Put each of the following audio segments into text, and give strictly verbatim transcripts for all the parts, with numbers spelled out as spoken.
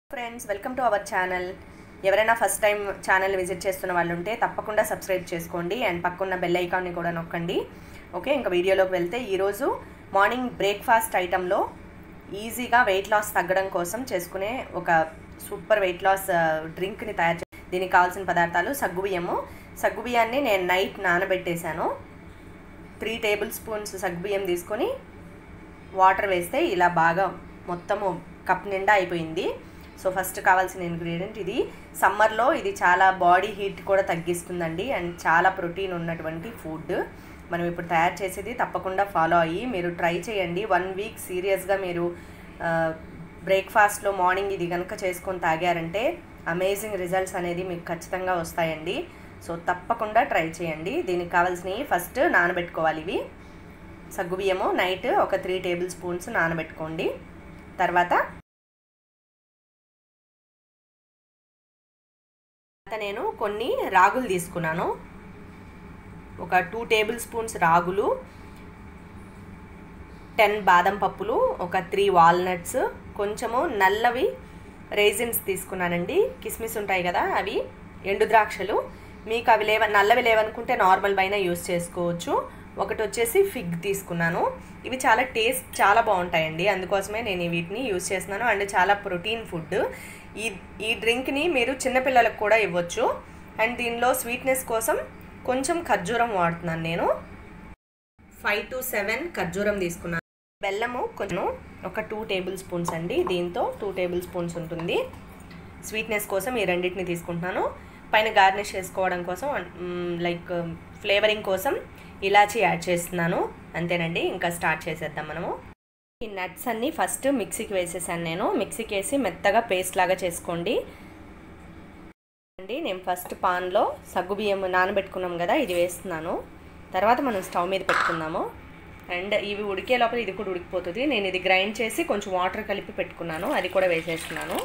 Friends welcome to our channel. ఎవరైనా first time channel visit చేస్తున్న వాళ్ళు ఉంటే తప్పకుండా సబ్స్క్రైబ్ చేసుకోండి అండ్ పక్కన బెల్ ఐకాన్ని కూడా నొక్కండి. ఓకే, ఇంకా వీడియోలోకి వెళ్తే ఈరోజు మార్నింగ్ బ్రేక్ఫాస్ట్ ఐటెంలో ఈజీగా వెయిట్ లాస్ తగ్గడం కోసం చేసుకునే ఒక సూపర్ వెయిట్ లాస్ డ్రింక్ని తయారు చే దీనికి కావాల్సిన పదార్థాలు సగ్గుబియ్యము. సగ్గుబియ్యాన్ని నేను నైట్ నానబెట్టేశాను. త్రీ టేబుల్ స్పూన్స్ సగ్గుబియ్యం తీసుకొని వాటర్ వేస్తే ఇలా బాగా మొత్తము కప్ నిండా అయిపోయింది. సో ఫస్ట్ కావాల్సిన ఇంగ్రీడియంట్ ఇది. సమ్మర్లో ఇది చాలా బాడీ హీట్ కూడా తగ్గిస్తుందండి అండ్ చాలా ప్రోటీన్ ఉన్నటువంటి ఫుడ్. మనం ఇప్పుడు తయారు చేసేది తప్పకుండా ఫాలో అయ్యి మీరు ట్రై చేయండి. వన్ వీక్ సీరియస్గా మీరు బ్రేక్ఫాస్ట్లో మార్నింగ్ ఇది కనుక చేసుకొని తాగారంటే అమేజింగ్ రిజల్ట్స్ అనేది మీకు ఖచ్చితంగా వస్తాయండి. సో తప్పకుండా ట్రై చేయండి. దీనికి కావాల్సినవి ఫస్ట్ నానబెట్టుకోవాలి. ఇవి సగ్గుబియ్యము నైట్ ఒక త్రీ టేబుల్ స్పూన్స్ నానబెట్టుకోండి. తర్వాత నేను కొన్ని రాగులు తీసుకున్నాను. ఒక టూ టేబుల్ స్పూన్స్ రాగులు, టెన్ బాదం పప్పులు, ఒక త్రీ వాల్నట్స్, కొంచెము నల్లవి రైజిన్స్ తీసుకున్నానండి. కిస్మిస్ ఉంటాయి కదా, అవి ఎండు ద్రాక్షలు. మీకు అవి లేవ నల్లవి లేవనుకుంటే నార్మల్ పైన యూస్ చేసుకోవచ్చు. ఒకటి వచ్చేసి ఫిగ్ తీసుకున్నాను. ఇవి చాలా టేస్ట్ చాలా బాగుంటాయండి, అందుకోసమే నేను వీటిని యూస్ చేస్తున్నాను. అండ్ చాలా ప్రోటీన్ ఫుడ్. ఈ ఈ డ్రింక్ని మీరు చిన్నపిల్లలకు కూడా ఇవ్వచ్చు. అండ్ దీనిలో స్వీట్నెస్ కోసం కొంచెం ఖర్జూరం వాడుతున్నాను. నేను ఫైవ్ టు సెవెన్ ఖర్జూరం తీసుకున్నాను. బెల్లము కొంచెం ఒక టూ టేబుల్ స్పూన్స్ అండి. దీంతో టూ టేబుల్ స్పూన్స్ ఉంటుంది. స్వీట్నెస్ కోసం ఈ రెండింటిని తీసుకుంటున్నాను. పైన గార్నిష్ చేసుకోవడం కోసం లైక్ ఫ్లేవరింగ్ కోసం ఇలాచీ యాడ్ చేస్తున్నాను. అంతేనండి, ఇంకా స్టార్ట్ చేసేద్దాం మనము. ఈ నట్స్ అన్నీ ఫస్ట్ మిక్సీకి వేసేసాను. నేను మిక్సీకి వేసి మెత్తగా పేస్ట్ లాగా చేసుకోండి అండి. నేను ఫస్ట్ పాన్లో సగ్గుబియ్యం నానబెట్టుకున్నాం కదా, ఇది వేస్తున్నాను. తర్వాత మనం స్టవ్ మీద పెట్టుకుందాము. అండ్ ఇవి ఉడికే లోపల ఇది కూడా ఉడికిపోతుంది. నేను ఇది గ్రైండ్ చేసి కొంచెం వాటర్ కలిపి పెట్టుకున్నాను, అది కూడా వేసేస్తున్నాను.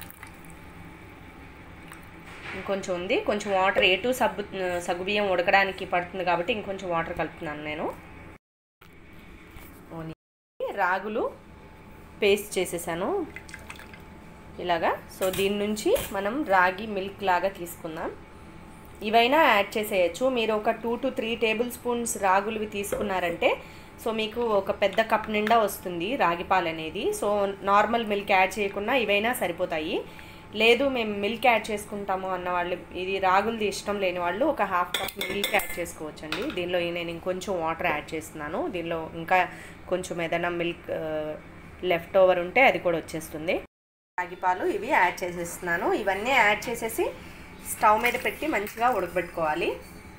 ఇంకొంచెం ఉంది, కొంచెం వాటర్ ఏ టూ సగ్గు సగ్గుబియ్యం ఉడకడానికి పడుతుంది కాబట్టి ఇంకొంచెం వాటర్ కలుపుతున్నాను నేను. రాగులు పేస్ట్ చేసేసాను ఇలాగా. సో దీని నుంచి మనం రాగి మిల్క్ లాగా తీసుకుందాం. ఇవైనా యాడ్ చేసేయచ్చు. మీరు ఒక two to three table spoons రాగులు తీసుకున్నారంటే సో మీకు ఒక పెద్ద కప్ నిండా వస్తుంది రాగి పాలు అనేది. సో నార్మల్ మిల్క్ యాడ్ చేయకుండా ఇవైనా సరిపోతాయి. లేదు మేము మిల్క్ యాడ్ చేసుకుంటాము అన్న వాళ్ళు, ఇది రాగులది ఇష్టం లేని వాళ్ళు ఒక హాఫ్ కప్ మిల్క్ యాడ్ చేసుకోవచ్చండి. దీనిలో నేను ఇంకొంచెం వాటర్ యాడ్ చేస్తున్నాను. దీనిలో ఇంకా కొంచెం ఏదైనా మిల్క్ లెఫ్ట్ ఓవర్ ఉంటే అది కూడా వచ్చేస్తుంది. రాగి పాలు ఇవి యాడ్ చేసేస్తున్నాను. ఇవన్నీ యాడ్ చేసేసి స్టవ్ మీద పెట్టి మంచిగా ఉడకబెట్టుకోవాలి.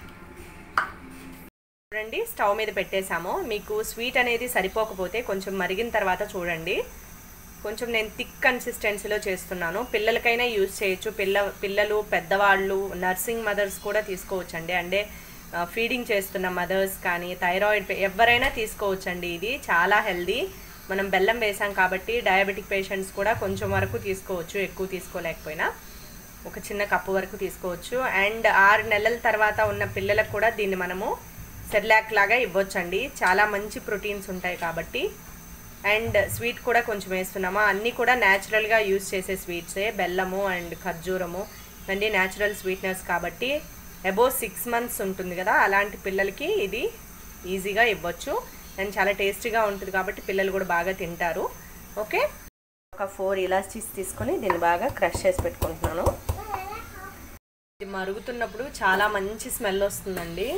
చూడండి, స్టవ్ మీద పెట్టేసాము. మీకు స్వీట్ అనేది సరిపోకపోతే కొంచెం మరిగిన తర్వాత చూడండి. కొంచెం నేను థిక్ కన్సిస్టెన్సీలో చేస్తున్నాను. పిల్లలకైనా యూజ్ చేయొచ్చు. పిల్ల పిల్లలు పెద్దవాళ్ళు నర్సింగ్ మదర్స్ కూడా తీసుకోవచ్చండి. అంటే ఫీడింగ్ చేస్తున్న మదర్స్ కానీ థైరాయిడ్ ఎవరైనా తీసుకోవచ్చండి. ఇది చాలా హెల్దీ. మనం బెల్లం వేసాం కాబట్టి డయాబెటిక్ పేషెంట్స్ కూడా కొంచెం వరకు తీసుకోవచ్చు, ఎక్కువ తీసుకోలేకపోయినా ఒక చిన్న కప్పు వరకు తీసుకోవచ్చు. అండ్ ఆరు నెలల తర్వాత ఉన్న పిల్లలకు కూడా దీన్ని మనము సెర్లాక్ లాగా ఇవ్వచ్చండి. చాలా మంచి ప్రోటీన్స్ ఉంటాయి కాబట్టి. అండ్ స్వీట్ కూడా కొంచెం వేస్తున్నామా, అన్నీ కూడా న్యాచురల్గా యూజ్ చేసే స్వీట్సే. బెల్లము అండ్ ఖర్జూరము ఇవన్నీ న్యాచురల్ స్వీట్నెస్ కాబట్టి అబోవ్ సిక్స్ మంత్స్ ఉంటుంది కదా, అలాంటి పిల్లలకి ఇది ఈజీగా ఇవ్వచ్చు. అండ్ చాలా టేస్టీగా ఉంటుంది కాబట్టి పిల్లలు కూడా బాగా తింటారు. ఓకే, ఒక ఫోర్ ఇలాచీస్ తీసుకొని దీన్ని బాగా క్రష్ చేసి పెట్టుకుంటున్నాను. ఇది మరుగుతున్నప్పుడు చాలా మంచి స్మెల్ వస్తుందండి.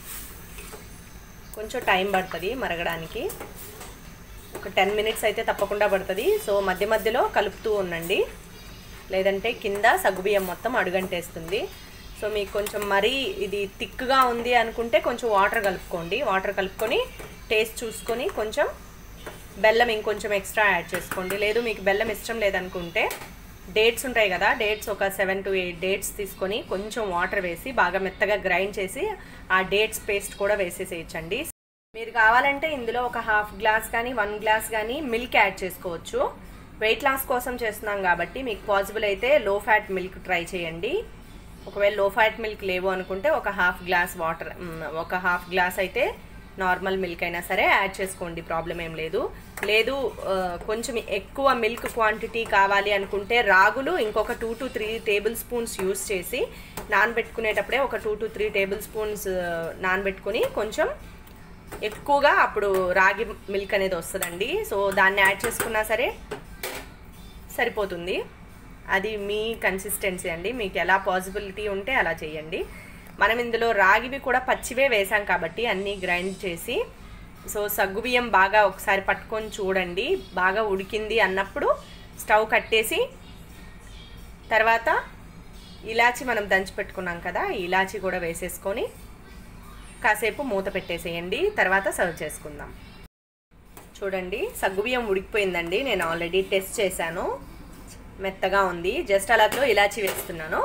కొంచెం టైం పడుతుంది మరగడానికి, ఒక టెన్ మినిట్స్ అయితే తప్పకుండా పడుతుంది. సో మధ్య మధ్యలో కలుపుతూ ఉండండి, లేదంటే కింద సగ్గుబియ్యం మొత్తం అడుగంటేస్తుంది. సో మీకు కొంచెం మరీ ఇది థిక్గా ఉంది అనుకుంటే కొంచెం వాటర్ కలుపుకోండి. వాటర్ కలుపుకొని టేస్ట్ చూసుకొని కొంచెం బెల్లం ఇంకొంచెం ఎక్స్ట్రా యాడ్ చేసుకోండి. లేదు మీకు బెల్లం ఇష్టం లేదనుకుంటే డేట్స్ ఉంటాయి కదా, డేట్స్ ఒక సెవెన్ టు ఎయిట్ డేట్స్ తీసుకొని కొంచెం వాటర్ వేసి బాగా మెత్తగా గ్రైండ్ చేసి ఆ డేట్స్ పేస్ట్ కూడా వేసేసేయచ్చండి. మీరు కావాలంటే ఇందులో ఒక హాఫ్ గ్లాస్ కానీ వన్ గ్లాస్ కానీ మిల్క్ యాడ్ చేసుకోవచ్చు. వెయిట్ లాస్ కోసం చేస్తున్నాం కాబట్టి మీకు పాసిబుల్ అయితే లో ఫ్యాట్ మిల్క్ ట్రై చేయండి. ఒకవేళ లో ఫ్యాట్ మిల్క్ లేవు అనుకుంటే ఒక హాఫ్ గ్లాస్ వాటర్ ఒక హాఫ్ గ్లాస్ అయితే నార్మల్ మిల్క్ అయినా సరే యాడ్ చేసుకోండి, ప్రాబ్లం ఏం లేదు. లేదు కొంచెం ఎక్కువ మిల్క్ క్వాంటిటీ కావాలి అనుకుంటే రాగులు ఇంకొక two to three table spoons use చేసి నానబెట్టుకునేటప్పుడే ఒక two to three table spoons నానబెట్టుకుని కొంచెం ఎక్కువగా అప్పుడు రాగి మిల్క్ అనేది వస్తుందండి. సో దాన్ని యాడ్ చేసుకున్నా సరే సరిపోతుంది. అది మీ కన్సిస్టెన్సీ అండి, మీకు ఎలా పాసిబిలిటీ ఉంటే అలా చేయండి. మనం ఇందులో రాగివి కూడా పచ్చివే వేసాం కాబట్టి అన్నీ గ్రైండ్ చేసి, సో సగ్గుబియ్యం బాగా ఒకసారి పట్టుకొని చూడండి. బాగా ఉడికింది అన్నప్పుడు స్టవ్ కట్టేసి తర్వాత ఇలాచి మనం దంచి పెట్టుకున్నాం కదా, ఇలాచి కూడా వేసేసుకొని కాసేపు మూత పెట్టేసేయండి. తర్వాత సర్వ్ చేసుకుందాం. చూడండి సగ్గుబియ్యం ఉడికిపోయిందండి, నేను ఆల్రెడీ టెస్ట్ చేశాను, మెత్తగా ఉంది. జస్ట్ అలాతో ఇలాచి వేస్తున్నాను,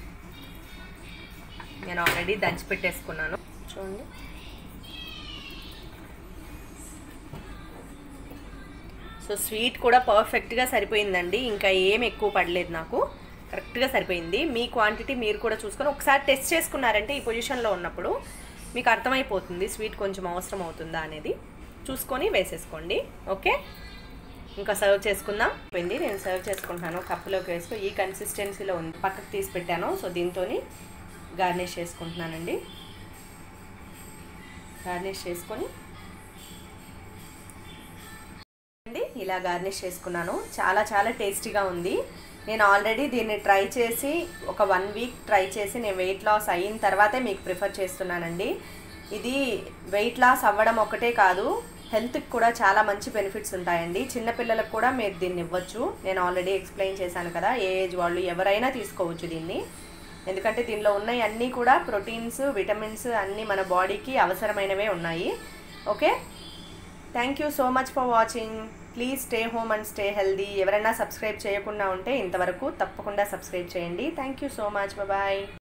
నేను ఆల్రెడీ దంచి పెట్టేసుకున్నాను. చూడండి సో స్వీట్ కూడా పర్ఫెక్ట్గా సరిపోయిందండి, ఇంకా ఏం ఎక్కువ పడలేదు, నాకు కరెక్ట్గా సరిపోయింది. మీ క్వాంటిటీ మీరు కూడా చూసుకొని ఒకసారి టెస్ట్ చేసుకున్నారంటే ఈ పొజిషన్లో ఉన్నప్పుడు మీకు అర్థమైపోతుంది స్వీట్ కొంచెం అవసరం అవుతుందా అనేది, చూసుకొని వేసేసుకోండి. ఓకే, ఇంకా సర్వ్ చేసుకుందాం. పోయింది, నేను సర్వ్ చేసుకుంటాను, కప్పులోకి వేసుకో. ఈ కన్సిస్టెన్సీలో ఉంది, పక్కకు తీసి పెట్టాను. సో దీంతో గార్నిష్ చేసుకుంటున్నానండి. గార్నిష్ చేసుకొని అండి ఇలా గార్నిష్ చేసుకున్నాను. చాలా చాలా టేస్టీగా ఉంది. నేను ఆల్రెడీ దీన్ని ట్రై చేసి ఒక వన్ వీక్ ట్రై చేసి నేను వెయిట్ లాస్ అయిన తర్వాతే మీకు ప్రిఫర్ చేస్తున్నానండి. ఇది వెయిట్ లాస్ అవ్వడం ఒకటే కాదు, హెల్త్కి కూడా చాలా మంచి బెనిఫిట్స్ ఉంటాయండి. చిన్నపిల్లలకు కూడా మీరు దీన్ని ఇవ్వచ్చు. నేను ఆల్రెడీ ఎక్స్ప్లెయిన్ చేశాను కదా, ఏ ఏజ్ వాళ్ళు ఎవరైనా తీసుకోవచ్చు దీన్ని. ఎందుకంటే దీనిలో ఉన్నాయి అన్నీ కూడా ప్రోటీన్స్, విటమిన్స్ అన్నీ మన బాడీకి అవసరమైనవే ఉన్నాయి. Okay, thank you so much for watching. Please stay home and stay healthy. ఎవరైనా సబ్స్క్రైబ్ చేయకుండా ఉంటే ఇంతవరకు తప్పకుండా సబ్స్క్రైబ్ చేయండి. Thank you so much, bye.